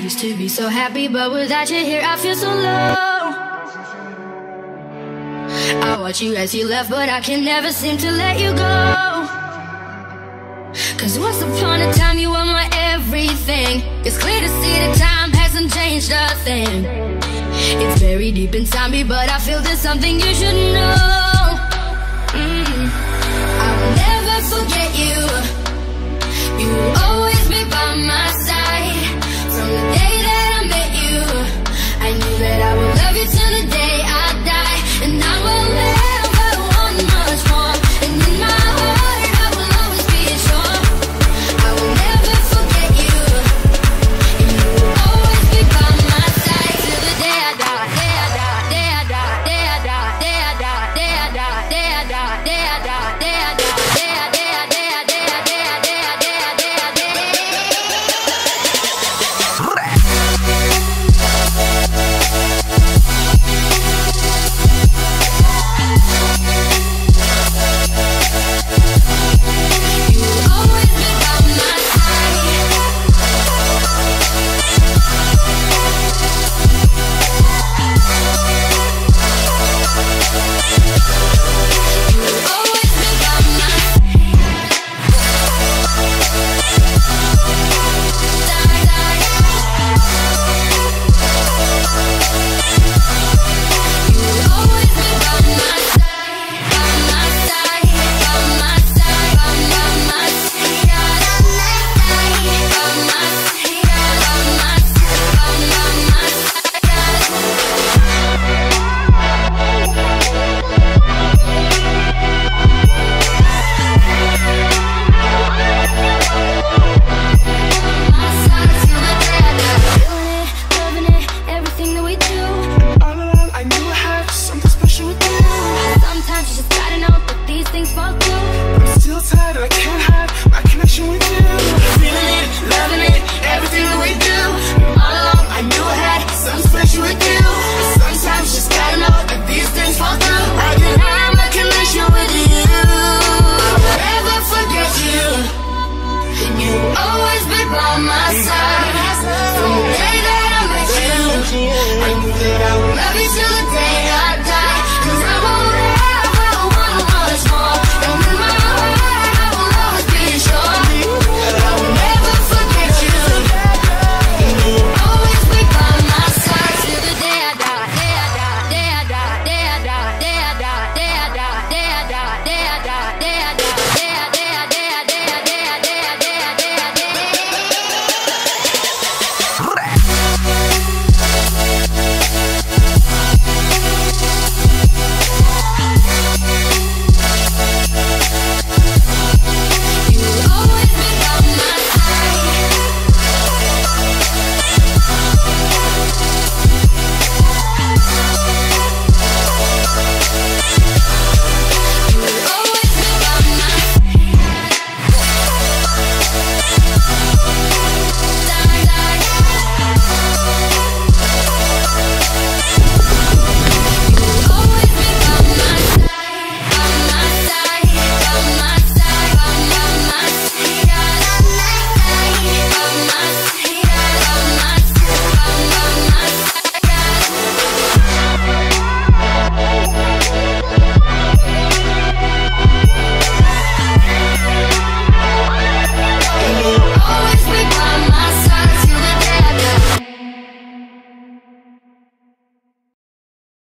used to be so happy, but without you here I feel so low. I watch you as you left, but I can never seem to let you go. Cause once upon a time you were my everything. It's clear to see that time hasn't changed a thing. It's very deep inside me, but I feel there's something you should know. I will never forget you. You will always be by my side. From the day that I met you, I knew that I would love you till the day I die. And I will never want much more. And in my heart I will always be sure I will never forget you. And you will always be by my side till the day I die. Day I die, day I die, day I die, day I die, day I die, day I die, day I die, day I die, day I die. Love you till the day